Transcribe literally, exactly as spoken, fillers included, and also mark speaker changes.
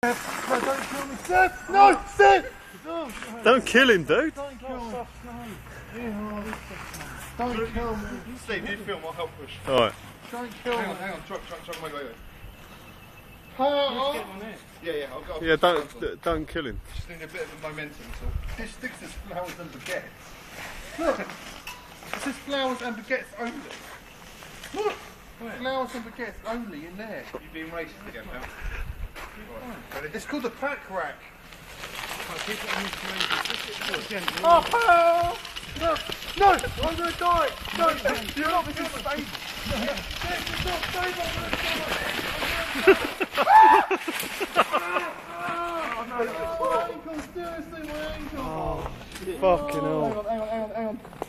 Speaker 1: Seth, no, don't kill me, Seth! No, Seth! No.
Speaker 2: Don't kill him, dude.
Speaker 1: Don't kill me. Don't kill me.
Speaker 3: Steve, you film, I'll help push.
Speaker 2: Alright.
Speaker 1: Don't kill
Speaker 3: Hang
Speaker 1: me.
Speaker 3: on, hang on, truck, truck, truck, wait, wait, wait.
Speaker 1: Oh,
Speaker 3: Yeah, yeah, I'll go.
Speaker 2: Yeah, don't don't kill him.
Speaker 3: Just need a bit of a momentum, so.
Speaker 1: this sticks as flowers and baguettes. Look! It says flowers and baguettes only. Look! Flowers and baguettes only in there.
Speaker 3: You're being racist again, pal. Right.
Speaker 1: It's called a pack rack.
Speaker 3: Oh,
Speaker 1: Oh, no! No! I'm going to die! No! You're not going to save me! It's not safe, I'm going to die! Oh no! My ankle! Seriously, my ankle!
Speaker 2: Oh, fucking hell.
Speaker 1: Hang on, hang on, hang on, hang on.